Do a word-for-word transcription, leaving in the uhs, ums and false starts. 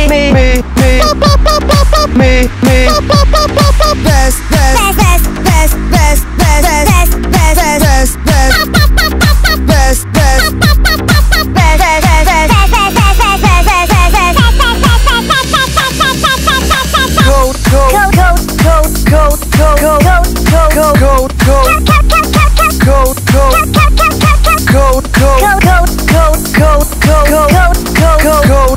me, me, me, me, me, best, best, best, best, best, best, best, best, best, best, best, Code, code, code, code, code, code, code, code, code, code,